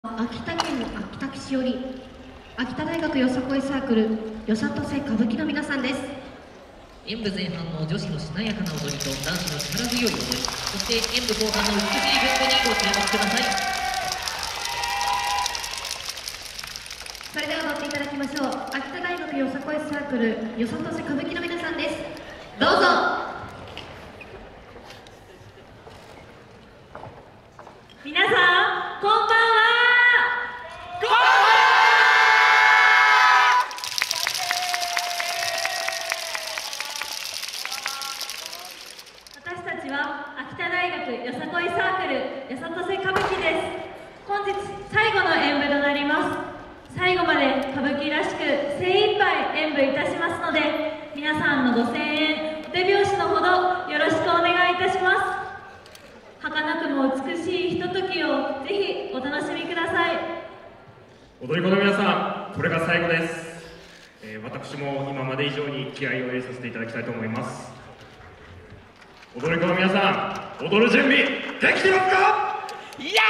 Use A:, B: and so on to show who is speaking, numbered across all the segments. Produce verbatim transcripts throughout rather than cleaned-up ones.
A: 秋田県秋田市より秋田大学よさこいサークルよさとせ歌舞伎の皆さんです。
B: 演舞前半の女子のしなやかな踊りと男子の力強い踊り、そして演舞後半の美しい文化にご注目ください。
A: それでは踊っていただきましょう。秋田大学よさこいサークルよさとせ歌舞伎の皆さんです。どうぞ。
C: 皆さんこんばんは。こんばんは。私たちは秋田大学よさこいサークルよさとせ歌舞伎です。本日最後の演舞となります。最後まで歌舞伎らしく精一杯演舞いたしますので、皆さんのご声援、お手拍子のほどよろしくお願いいたします。儚くも美しいひとときをぜひお楽しみください。
D: 踊り子の皆さん、これが最後です。えー、私も今まで以上に気合を入れさせていただきたいと思います。踊り子の皆さん、踊る準備できてますか？イエーイ！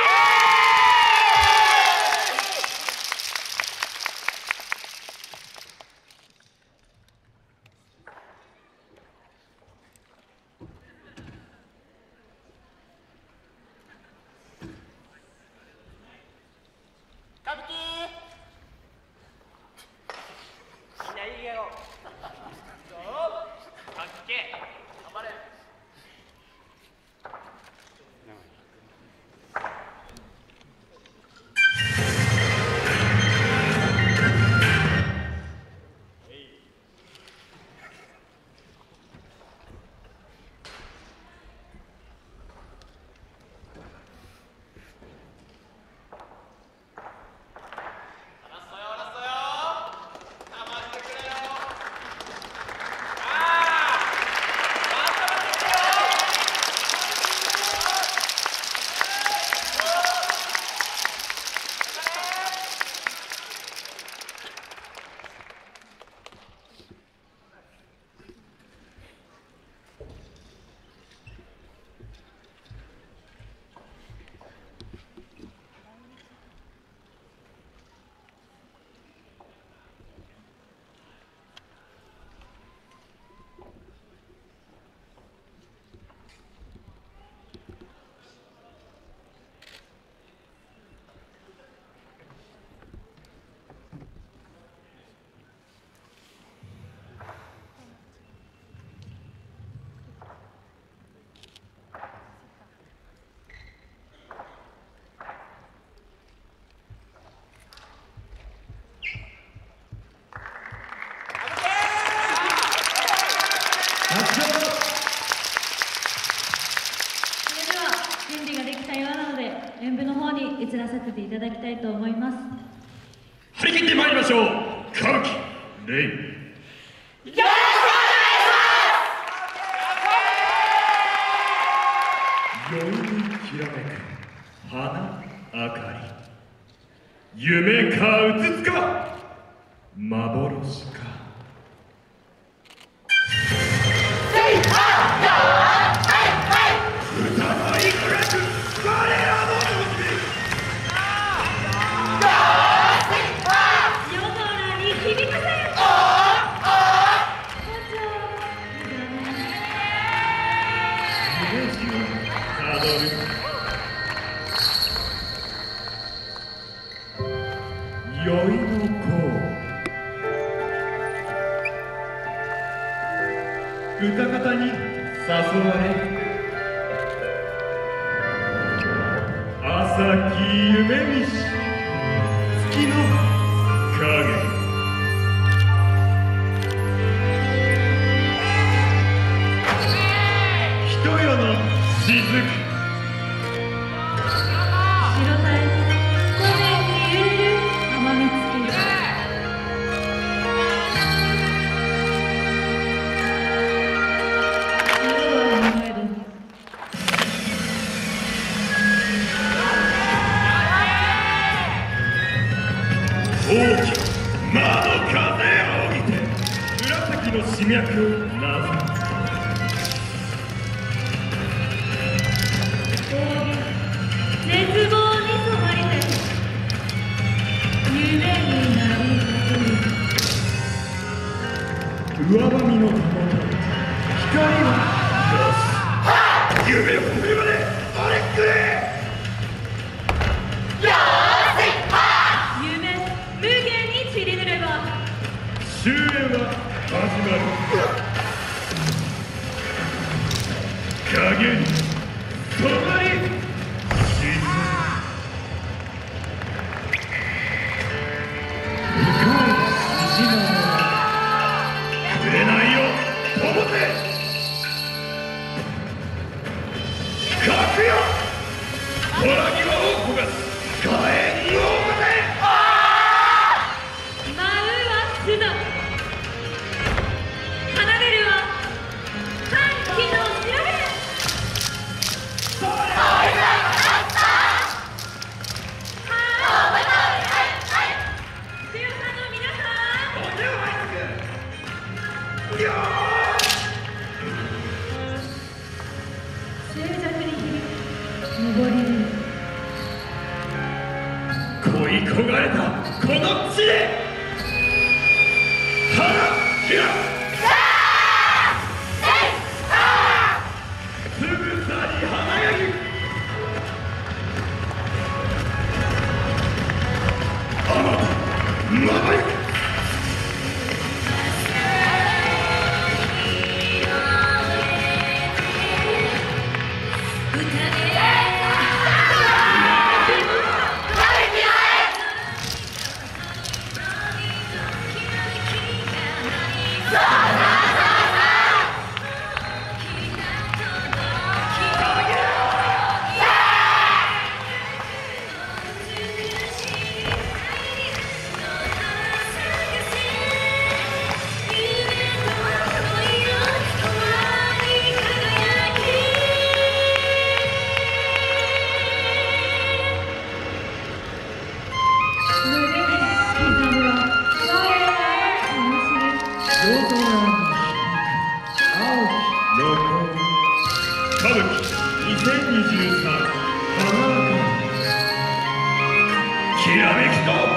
C: 演舞の方に移らせていただきたいと思います。
D: 張り切ってまいりましょう。歌舞伎レイ。よろしくお願いします。夜にきらめく花明かり。夢かうつつか幻か。宵の子歌方に誘われ朝き夢見し月の影ひと夜の雫大きな窓風を仰ぎて紫の刺脈をなぞる
C: 絶望に染まりて
D: 終焉は始まる。影に染まり沈む。向こうの虹の触れないよ友手。かくよ虎には王子が火炎の表。
C: 舞うは須藤、奏でるは歓喜の調べ。強さの皆さん、静寂に響く上りる
D: 恋焦がれたこの地で花開く。つぶさに華やぎ。あまたまばゆく。歌舞伎にせんにじゅうさん花明かりきらめきと